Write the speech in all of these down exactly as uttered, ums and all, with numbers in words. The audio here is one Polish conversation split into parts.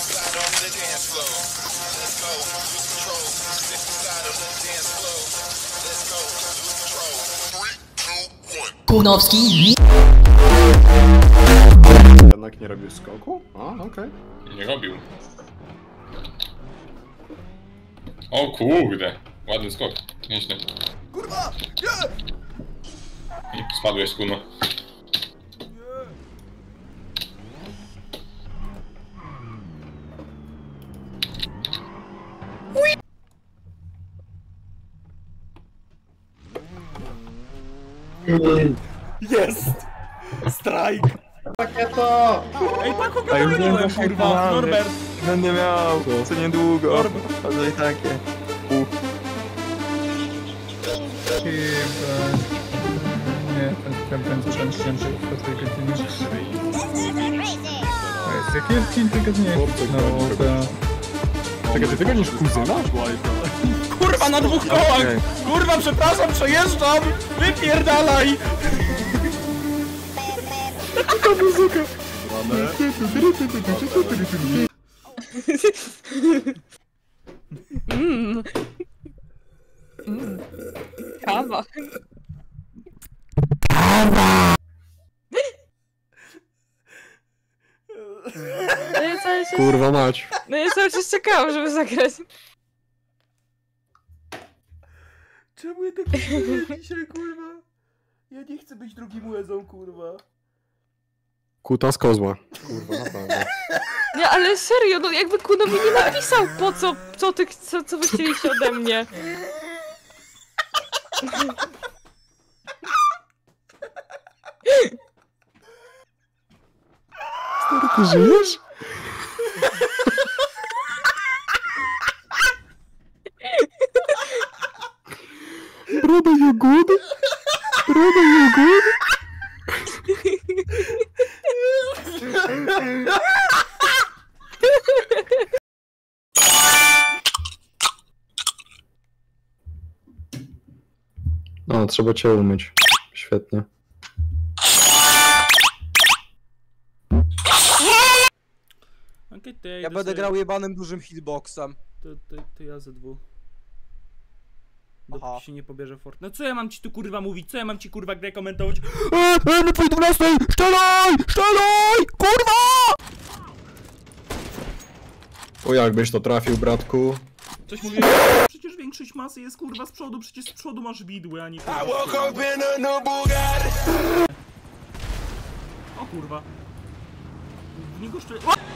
Kunowski. Jednak nie robił skoku? A, okej. Okay. Nie robił. O kurde, ładny skok. Nieźle. Kurwa! Nie! I spadłeś z kuno. Jest! Strajk! Pakieto! Ej, Paku, go pomyliłem, kurwa! Norbert! Będę miał, co niedługo. Norbert! Ale i takie. Nie, ten ten ten cięższy po tej godzinie. Z jakiej odcinek tygodnie? No, to... Czekaj, ty tego niż kuzyna? Kurwa, na dwóch kołach! Okej. Kurwa, przepraszam, przejeżdżam! Wypierdalaj! Ta muzyka! Mmm. Mmm. Kawa. No ja cały czas... Kurwa mać. No ja cały czas czekałam, żeby zagrać. Czemu ja tak nie dzisiaj, kurwa? Ja nie chcę być drugim łezą, kurwa. Kuta z kozła. Kurwa, naprawdę. Nie, ale serio, no jakby Kuno mi nie napisał po co, co ty, co, co wy chcieliście ode mnie. Stary, ty żyjesz? Broda jagody? Broda jagody? No, trzeba cię umyć. Świetnie. Okay, to ja, Ja będę grał jebanym dużym hitboxem. To, to, to ja ze dwóch. Aha. Dopóki się nie pobierze fort. No co ja mam ci tu kurwa mówić? Co ja mam ci kurwa grę komentować? Eee, eee, na twojej dwunastej! Strzelaj! Strzelaj! Kurwa! O, jakbyś to trafił, bratku? Coś mówię, przecież większość masy jest kurwa z przodu, przecież z przodu masz widły, a nie kurwa. O kurwa. W niego szczel...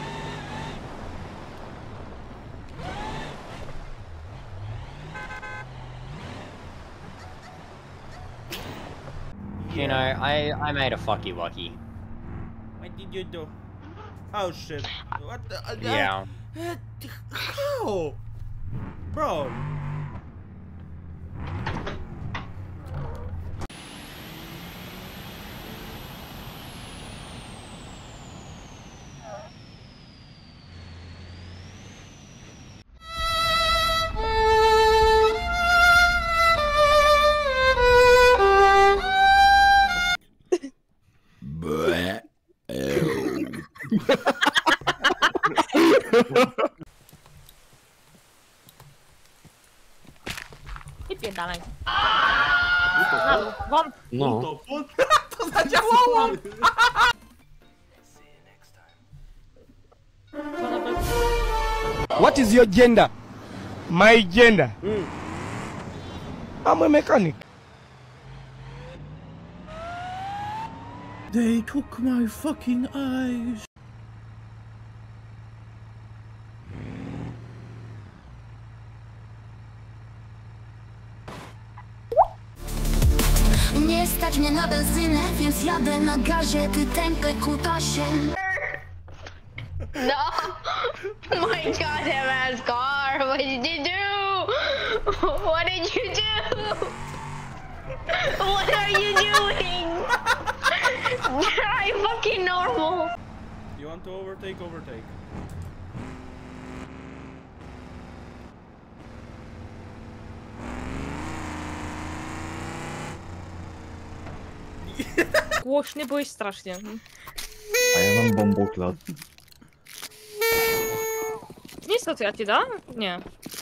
You know, I I made a fucky wucky. What did you do? Oh shit. What the... Uh, Yeah. Uh, how? Bro. I pierdalaj. No, wam. No. To zadziałało! What is your gender? My gender? Mm. I'm a mechanic. They took my fucking eyes. Nie stać mnie na benzynę, więc jadę na gazie, ty tępy kutasie. No! My goddamn ass car! What did you do? What did you do? What are you doing? Are you fucking normal? You want to overtake, overtake. Głośny byłeś strasznie. A ja mam bomboklat. Co ty, ja ci dam? Nie.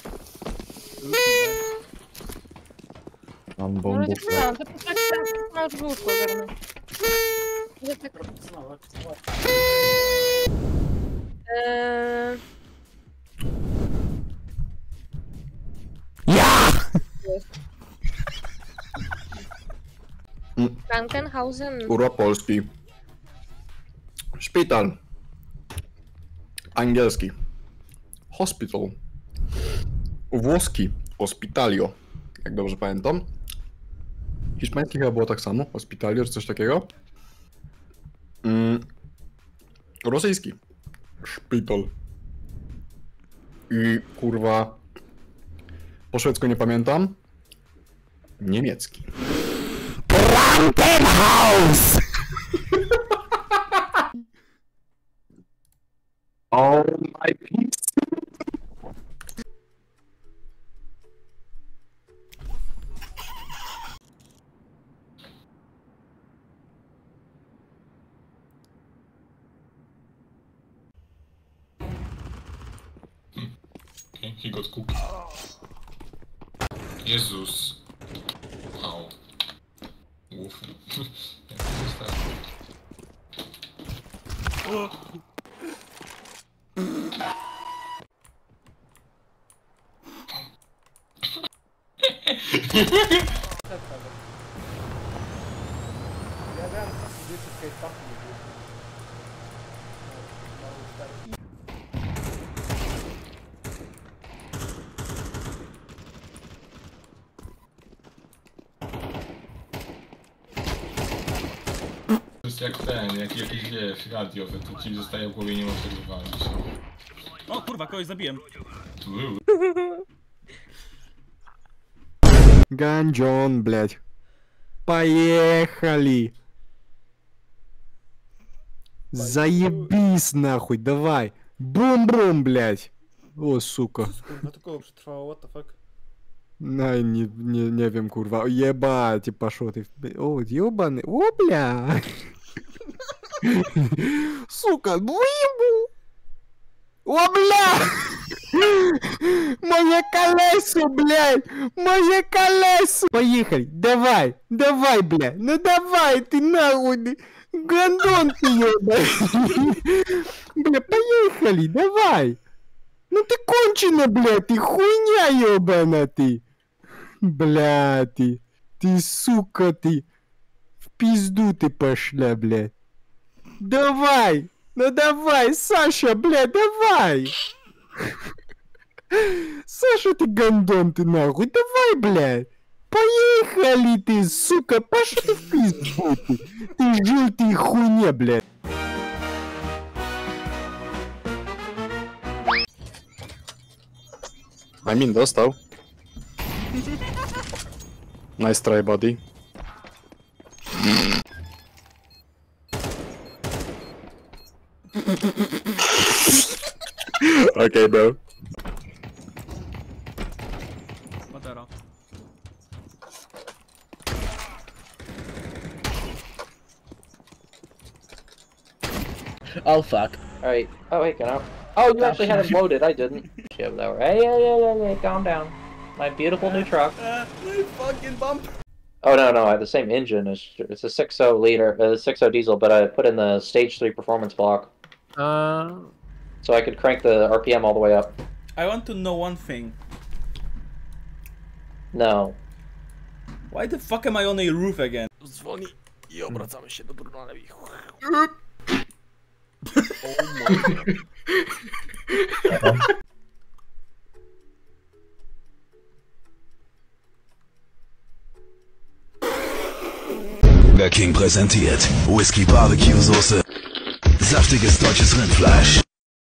Mam No, bombę. nie wiem, to tak na żółtko ogarnę. Że tak... Eee... Ja! Krankenhausen. Kurwa polski. Szpital. Angielski. Hospital. Włoski. Hospitalio. Jak dobrze pamiętam. Hiszpański chyba było tak samo. Hospitalio czy coś takiego. Mm. Rosyjski. Szpital. I kurwa... Po szwedzku nie pamiętam. Niemiecki. Krankenhaus! Oh my piece. Okay, he got cooked. Jezus. Au. Uff. Jak to jest tak? Ja wiem, co się dzieje w tej To jest jak ten, jak jakieś wiesz, radio, że to ci zostaje w głowie i nie możesz tego wywalić. O kurwa, kogoś zabiłem. Tu był. Ганджон, блядь. Поехали. Заебись нахуй, давай. Бум-бум, блядь. О, сука. Kurwa, to koło przetrwało, what the fuck? No i nie, nie, nie wiem, kurwa. O, jebać, пошел ты. О, ебаный. О, бля. Сука, буйбу. О, бля. Моє колесо, блядь. Моє колесо. Поехали, давай, давай, бля. Ну давай, ты нахуй. Гандон ты, ебаный. Бля, поехали, давай. Ну ты кончена, блядь, ты хуйня ебана ты. Бля, ты, ты, сука, ты. В пизду ты пошла, блядь. Давай, ну давай, Саша, блядь, давай. Саша, ты гандон, ты нахуй, давай, блядь. Поехали ты, сука, пошли ты в пизду ты. Ты желтый хуйня, блядь. Амин достал. Nice try, buddy. Okay, bro. Matera. Oh fuck. Alright. Oh wait, can I? Oh, you actually had it loaded. I didn't. Shit, that hey, yeah, yeah, yeah, yeah, calm down. My beautiful new truck. Uh, my fucking bump. Oh no, no, I have the same engine. It's it's a six point oh liter, uh, six point oh diesel, but I put in the stage three performance block. Uh. So I could crank the R P M all the way up. I want to know one thing. No. Why the fuck am I on a roof again? Dzwoni i obracamy się do Brunalewi. Der King präsentiert Whisky Barbecue Soße, saftiges deutsches Rindfleisch.